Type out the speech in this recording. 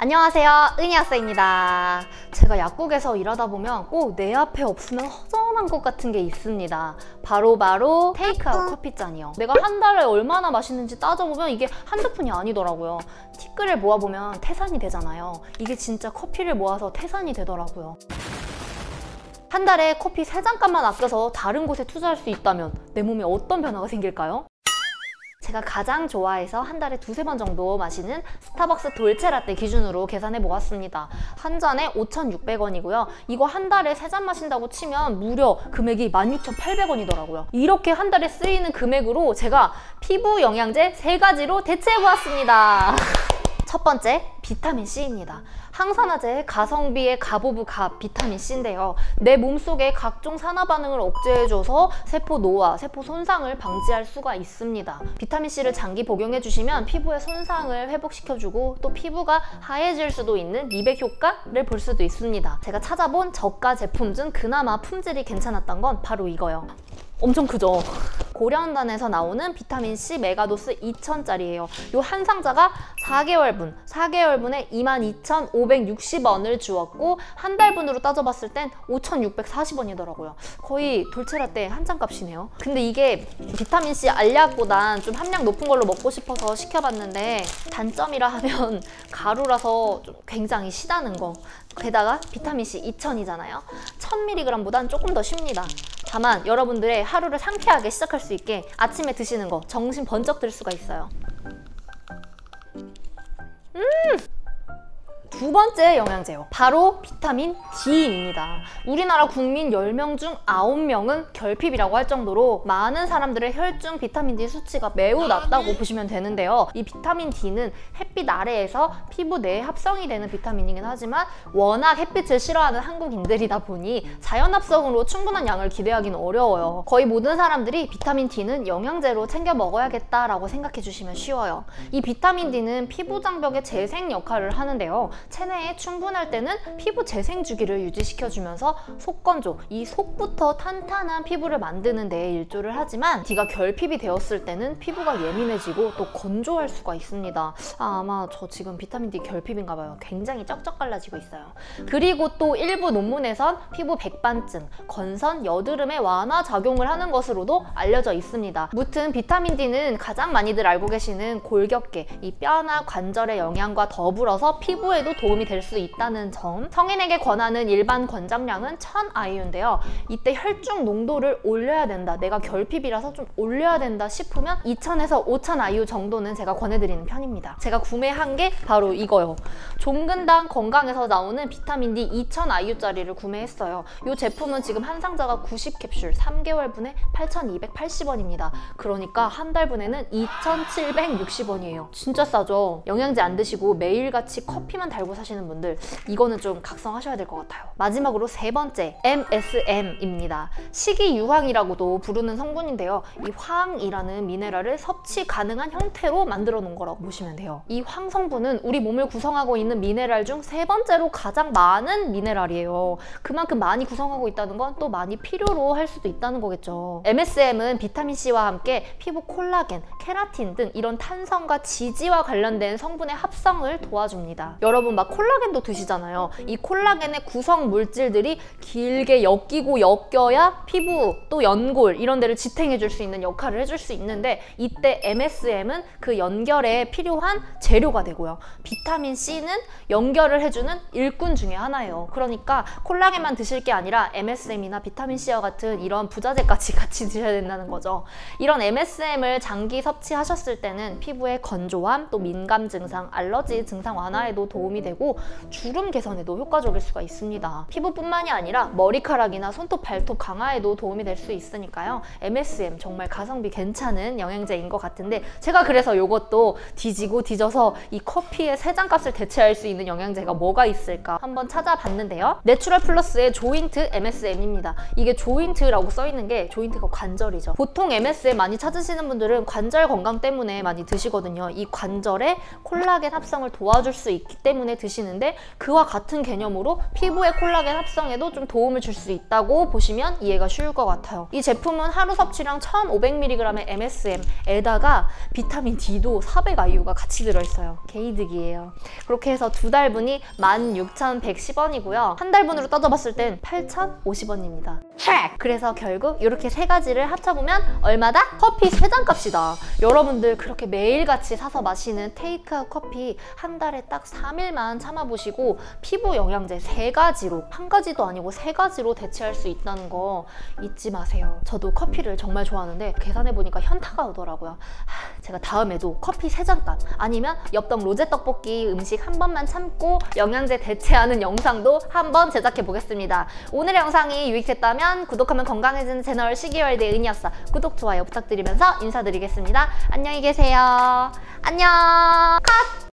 안녕하세요, 은희학생입니다. 제가 약국에서 일하다 보면 꼭 내 앞에 없으면 허전한 것 같은 게 있습니다. 바로 테이크아웃 커피잔이요. 내가 한 달에 얼마나 마시는지 따져보면 이게 한두 푼이 아니더라고요. 티끌을 모아보면 태산이 되잖아요. 이게 진짜 커피를 모아서 태산이 되더라고요. 한 달에 커피 3잔값만 아껴서 다른 곳에 투자할 수 있다면 내 몸에 어떤 변화가 생길까요? 제가 가장 좋아해서 한 달에 2~3번 정도 마시는 스타벅스 돌체라떼 기준으로 계산해 보았습니다. 한 잔에 5,600원이고요. 이거 한 달에 3잔 마신다고 치면 무려 금액이 16,800원이더라고요. 이렇게 한 달에 쓰이는 금액으로 제가 피부 영양제 3가지로 대체해 보았습니다. 첫 번째, 비타민C입니다. 항산화제, 가성비의 가보부 갑 비타민C인데요. 내 몸속의 각종 산화 반응을 억제해줘서 세포 노화, 세포 손상을 방지할 수가 있습니다. 비타민C를 장기 복용해주시면 피부의 손상을 회복시켜주고 또 피부가 하얘질 수도 있는 미백 효과를 볼 수도 있습니다. 제가 찾아본 저가 제품 중 그나마 품질이 괜찮았던 건 바로 이거요. 엄청 크죠? 고려온단에서 나오는 비타민C 메가도스 2000짜리예요. 요 한 상자가 4개월분에 22,560원을 주었고 한 달분으로 따져봤을 땐 5,640원이더라고요. 거의 돌체라떼 한 잔 값이네요. 근데 이게 비타민C 알약보단 좀 함량 높은 걸로 먹고 싶어서 시켜봤는데 단점이라 하면 가루라서 좀 굉장히 시다는 거. 게다가 비타민C 2000이잖아요. 1000mg보단 조금 더 쉽니다. 다만 여러분들의 하루를 상쾌하게 시작할 수 있게 아침에 드시는 거 정신 번쩍 들 수가 있어요. 두 번째 영양제요. 바로 비타민 D입니다. 우리나라 국민 10명 중 9명은 결핍이라고 할 정도로 많은 사람들의 혈중 비타민 D 수치가 매우 낮다고 보시면 되는데요. 이 비타민 D는 햇빛 아래에서 피부 내에 합성이 되는 비타민이긴 하지만 워낙 햇빛을 싫어하는 한국인들이다 보니 자연 합성으로 충분한 양을 기대하기는 어려워요. 거의 모든 사람들이 비타민 D는 영양제로 챙겨 먹어야겠다라고 생각해 주시면 쉬워요. 이 비타민 D는 피부 장벽의 재생 역할을 하는데요. 체내에 충분할 때는 피부 재생 주기를 유지시켜주면서 속건조, 이 속부터 탄탄한 피부를 만드는 데 일조를 하지만 D가 결핍이 되었을 때는 피부가 예민해지고 또 건조할 수가 있습니다. 아마 저 지금 비타민 D 결핍인가 봐요. 굉장히 쩍쩍 갈라지고 있어요. 그리고 또 일부 논문에선 피부 백반증, 건선, 여드름의 완화 작용을 하는 것으로도 알려져 있습니다. 무튼 비타민 D는 가장 많이들 알고 계시는 골격계, 이 뼈나 관절의 영양과 더불어서 피부에도 도움이 될 수 있다는 점. 성인에게 권하는 일반 권장량은 1000IU인데요. 이때 혈중 농도를 올려야 된다, 내가 결핍이라서 좀 올려야 된다 싶으면 2000에서 5000IU 정도는 제가 권해드리는 편입니다. 제가 구매한 게 바로 이거요. 종근당 건강에서 나오는 비타민 D 2000IU짜리를 구매했어요. 이 제품은 지금 한 상자가 90캡슐, 3개월분에 8,280원입니다. 그러니까 한 달분에는 2,760원이에요. 진짜 싸죠? 영양제 안 드시고 매일같이 커피만 달고 사시는 분들 이거는 좀 각성하셔야 될 것 같아요. 마지막으로 세 번째, MSM입니다. 식이유황이라고도 부르는 성분인데요. 이 황이라는 미네랄을 섭취 가능한 형태로 만들어 놓은 거라고 보시면 돼요. 이 황 성분은 우리 몸을 구성하고 있는 미네랄 중 3번째로 가장 많은 미네랄이에요. 그만큼 많이 구성하고 있다는 건 또 많이 필요로 할 수도 있다는 거겠죠. MSM은 비타민C와 함께 피부 콜라겐, 케라틴 등 이런 탄성과 지지와 관련된 성분의 합성을 도와줍니다. 여러분 막 콜라겐도 드시잖아요. 이 콜라겐의 구성 물질들이 길게 엮이고 엮여야 피부 또 연골 이런 데를 지탱해 줄 수 있는 역할을 해줄 수 있는데 이때 MSM은 그 연결에 필요한 재료가 되고요. 비타민 C는 연결을 해주는 일꾼 중에 하나예요. 그러니까 콜라겐만 드실 게 아니라 MSM이나 비타민 C와 같은 이런 부자재까지 같이 드셔야 된다는 거죠. 이런 MSM을 장기 섭취하셨을 때는 피부의 건조함, 또 민감 증상, 알러지 증상 완화에도 도움이 되고 주름 개선에도 효과적일 수가 있습니다. 피부뿐만이 아니라 머리카락이나 손톱, 발톱 강화에도 도움이 될 수 있으니까요. MSM 정말 가성비 괜찮은 영양제인 것 같은데 제가 그래서 이것도 뒤지고 뒤져서 이 커피의 3잔 값을 대체할 수 있는 영양제가 뭐가 있을까 한번 찾아봤는데요. 내추럴 플러스의 조인트 MSM입니다. 이게 조인트라고 써있는 게 조인트가 관절이죠. 보통 MSM 많이 찾으시는 분들은 관절 건강 때문에 많이 드시거든요. 이 관절에 콜라겐 합성을 도와줄 수 있기 때문에 때문에 드시는데 그와 같은 개념으로 피부의 콜라겐 합성에도 좀 도움을 줄 수 있다고 보시면 이해가 쉬울 것 같아요. 이 제품은 하루 섭취량 1500mg의 MSM에다가 비타민 D도 400IU가 같이 들어있어요. 개이득이에요. 그렇게 해서 2달분이 16,110원이고요. 한 달분으로 따져봤을 땐 8,050원입니다. 그래서 결국 이렇게 세 가지를 합쳐보면 얼마다? 커피 3잔 값이다. 여러분들 그렇게 매일같이 사서 마시는 테이크아웃 커피 한 달에 딱 3일만 참아보시고 피부 영양제 3가지로, 한 가지도 아니고 3가지로 대체할 수 있다는 거 잊지 마세요. 저도 커피를 정말 좋아하는데 계산해보니까 현타가 오더라고요. 제가 다음에도 커피 3잔 값 아니면 엽떡 로제 떡볶이 음식 한 번만 참고 영양제 대체하는 영상도 한번 제작해 보겠습니다. 오늘의 영상이 유익했다면 구독하면 건강해지는 채널 시기월드의 은이었어. 구독, 좋아요 부탁드리면서 인사드리겠습니다. 안녕히 계세요. 안녕. 컷!